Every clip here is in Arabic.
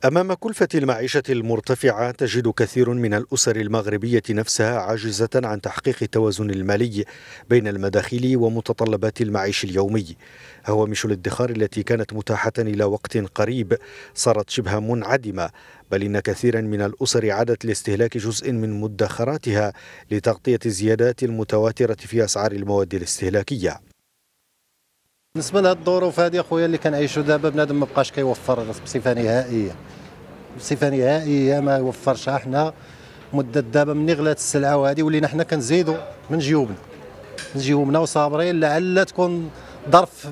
أمام كلفة المعيشة المرتفعة تجد كثير من الأسر المغربية نفسها عاجزة عن تحقيق التوازن المالي بين المداخيل ومتطلبات المعيش اليومي. هوامش الادخار التي كانت متاحة إلى وقت قريب صارت شبه منعدمة، بل إن كثيرا من الأسر عادت لاستهلاك جزء من مدخراتها لتغطية الزيادات المتواترة في أسعار المواد الاستهلاكية. بالنسبه لهاد الظروف هذه اخويا اللي كنعيشوا دابا، بنادم ما بقاش كيوفر بصفه نهائيه ما يوفرش. حنا مده دابا ملي غلات السلعه وهذه ولينا حنا كنزيدوا من جيوبنا وصابرين لعل تكون ظرف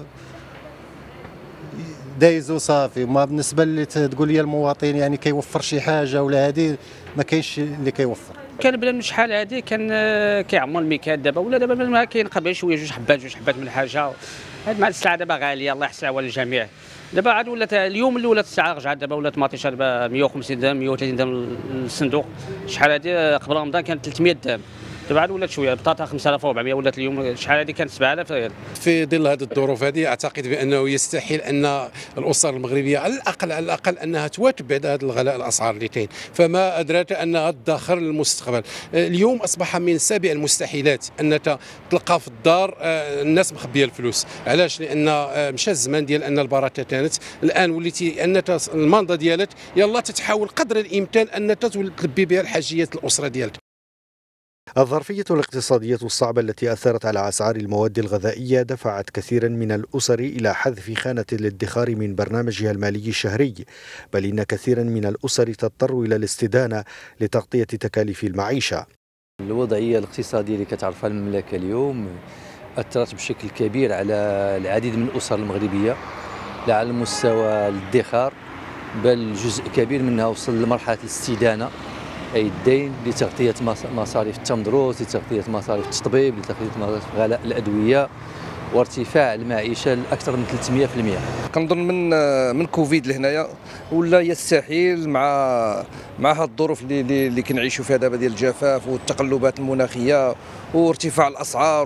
دايز وصافي. ما بالنسبه اللي تقول لي المواطن يعني كيوفر شي حاجه ولا هذه، ما كاينش اللي كيوفر. كان بلا من شحال هذه كان كيعمر الميكات دابا، ولا دابا ما كينقبل شويه جوج حبات من الحاجه. هاد مع السلعه دابا غاليه، الله يحسن على الجميع. دابا عاد ولات اليوم اللي ولات السلعه رجعت، دابا ولات ماطيشه دابا 150 درهم 130 درهم الصندوق. شحال هذه قبل رمضان كانت 300 درهم، دابا عاد ولات شويه، البطاطا 5400 ولات اليوم شحال هذه كانت 7000 ريال. في ظل هذه الظروف هذه اعتقد بانه يستحيل ان الاسر المغربيه على الاقل انها تواكب بعد هذا الغلاء الاسعار اللي كاين، فما ادراك انها تدخر للمستقبل. اليوم اصبح من سابع المستحيلات انك تلقى في الدار الناس مخبيه الفلوس. علاش؟ لان مشى الزمان ديال ان البركه كانت، الان وليتي انك الماندا ديالك يلا تتحاول قدر الامكان انك تلبي بها الحاجيات الاسره ديالك. الظرفية الاقتصادية الصعبة التي أثرت على أسعار المواد الغذائية دفعت كثيرا من الأسر إلى حذف خانة الادخار من برنامجها المالي الشهري، بل إن كثيرا من الأسر تضطر إلى الاستدانة لتغطية تكاليف المعيشة. الوضعية الاقتصادية اللي كتعرفها المملكة اليوم أثرت بشكل كبير على العديد من الأسر المغربية، لا على مستوى الادخار بل جزء كبير منها وصل لمرحلة الاستدانة، أي الدين لتغطية مصاريف التمدروس، لتغطية مصاريف التطبيب، لتغطية مصاريف غلاء الأدوية وارتفاع المعيشة لأكثر من 300%. كنظن من كوفيد لهنايا ولا يستحيل مع هاد الظروف اللي كنعيشوا فيها دابا ديال الجفاف والتقلبات المناخية وارتفاع الأسعار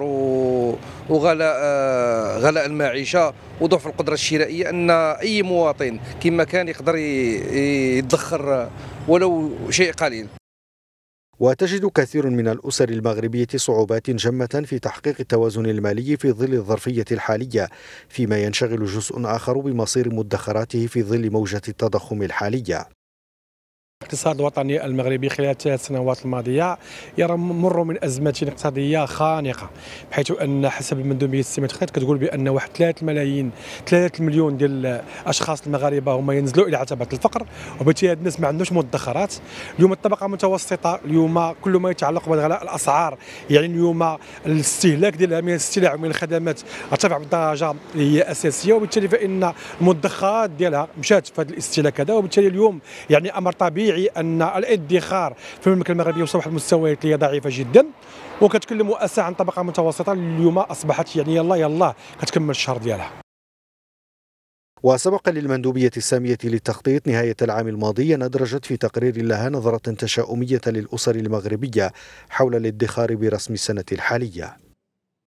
وغلاء المعيشة وضعف القدرة الشرائية، أن أي مواطن كما كان يقدر يدخر ولو شيء قليل. وتجد كثير من الأسر المغربية صعوبات جمة في تحقيق التوازن المالي في ظل الظرفية الحالية، فيما ينشغل جزء آخر بمصير مدخراته في ظل موجة التضخم الحالية. الاقتصاد الوطني المغربي خلال الثلاث سنوات الماضية يمر من أزمة اقتصادية خانقة، بحيث أن حسب المندوبية السمات كتقول بأن واحد 3 مليون ديال الأشخاص المغاربة هما ينزلوا إلى عتبة الفقر، وبالتالي هاد الناس ما عندوش مدخرات. اليوم الطبقة المتوسطة اليوم كل ما يتعلق بغلاء الأسعار، يعني اليوم الاستهلاك ديالها من السلع ومن الخدمات ارتفع بدرجة اللي هي أساسية، وبالتالي فإن المدخرات ديالها مشات في هذا الاستهلاك هذا، وبالتالي اليوم يعني أمر طبيعي أن الادخار في المملكة المغربية وصل واحد المستويات اللي هي ضعيفة جدا، وكتكلم مؤسسة عن طبقة متوسطة اليوم أصبحت يعني يلا كتكمل الشهر ديالها. وسبق للمندوبية السامية للتخطيط نهاية العام الماضي أن أدرجت في تقرير لها نظرة تشاؤمية للأسر المغربية حول الادخار برسم السنة الحالية.